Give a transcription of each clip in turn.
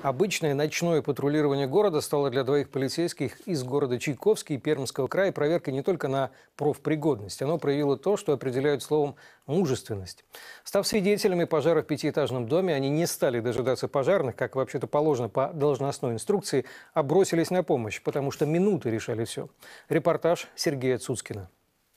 Обычное ночное патрулирование города стало для двоих полицейских из города Чайковский и Пермского края проверкой не только на профпригодность. Оно проявило то, что определяют словом «мужественность». Став свидетелями пожара в пятиэтажном доме, они не стали дожидаться пожарных, как вообще-то положено по должностной инструкции, а бросились на помощь, потому что минуты решали все. Репортаж Сергея Цуцкина.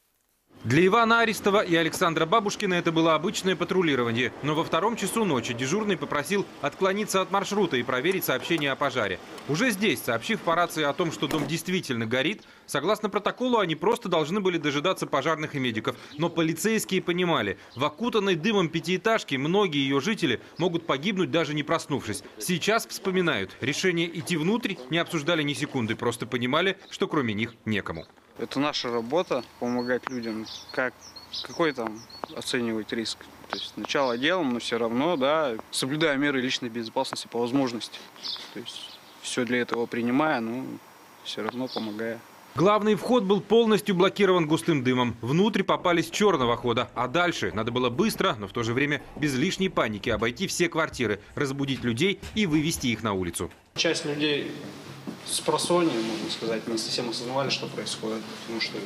Для Ивана Аристова и Александра Бабушкина это было обычное патрулирование. Но во 2 часу ночи дежурный попросил отклониться от маршрута и проверить сообщение о пожаре. Уже здесь, сообщив по рации о том, что дом действительно горит, согласно протоколу они просто должны были дожидаться пожарных и медиков. Но полицейские понимали, в окутанной дымом пятиэтажке многие ее жители могут погибнуть, даже не проснувшись. Сейчас вспоминают, решение идти внутрь не обсуждали ни секунды, просто понимали, что кроме них некому. Это наша работа – помогать людям. Какой там оценивать риск? То есть сначала делаем, но все равно, да, соблюдая меры личной безопасности по возможности. То есть все для этого принимая, но все равно помогая. Главный вход был полностью блокирован густым дымом. Внутрь попали с черного хода. А дальше надо было быстро, но в то же время без лишней паники обойти все квартиры, разбудить людей и вывести их на улицу. Часть людей с просонья, можно сказать, не совсем осознавали, что происходит. Потому что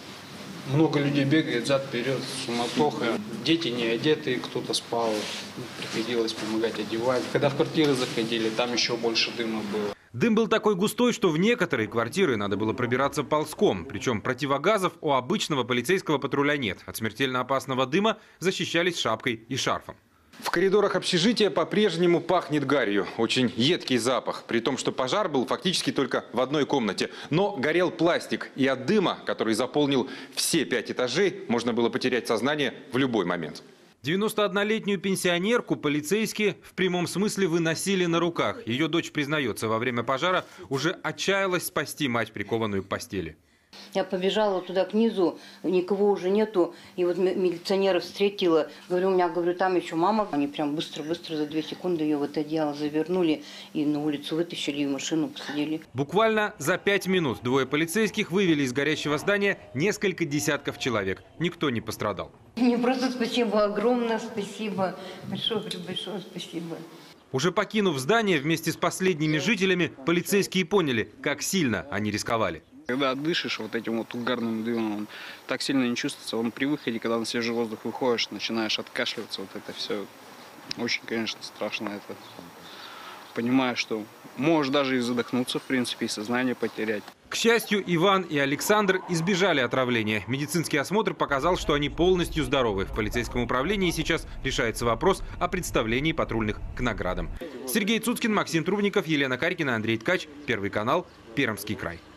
много людей бегает взад-вперед, суматоха. Дети не одеты, кто-то спал. Приходилось помогать одевать. Когда в квартиры заходили, там еще больше дыма было. Дым был такой густой, что в некоторые квартиры надо было пробираться ползком. Причем противогазов у обычного полицейского патруля нет. От смертельно опасного дыма защищались шапкой и шарфом. В коридорах общежития по-прежнему пахнет гарью. Очень едкий запах. При том, что пожар был фактически только в одной комнате. Но горел пластик. И от дыма, который заполнил все 5 этажей, можно было потерять сознание в любой момент. 91-летнюю пенсионерку полицейские в прямом смысле выносили на руках. Ее дочь признается, во время пожара уже отчаялась спасти мать, прикованную к постели. Я побежала туда к низу, никого уже нету. И вот милиционеров встретила. Говорю, у меня, там еще мама. Они прям быстро-быстро за 2 секунды ее в это одеяло завернули и на улицу вытащили, и в машину посадили. Буквально за 5 минут 2 полицейских вывели из горящего здания несколько десятков человек. Никто не пострадал. Мне просто спасибо, огромное спасибо. Большое спасибо. Уже покинув здание вместе с последними жителями, полицейские поняли, как сильно они рисковали. Когда дышишь вот этим вот угарным дымом, он так сильно не чувствуется. Он при выходе, когда на свежий воздух выходишь, начинаешь откашливаться. Вот это все очень, конечно, страшно. Это понимаешь, что можешь даже и задохнуться, в принципе, и сознание потерять. К счастью, Иван и Александр избежали отравления. Медицинский осмотр показал, что они полностью здоровы. В полицейском управлении сейчас решается вопрос о представлении патрульных к наградам. Сергей Цуцкин, Максим Трубников, Елена Карькина, Андрей Ткач. Первый канал. Пермский край.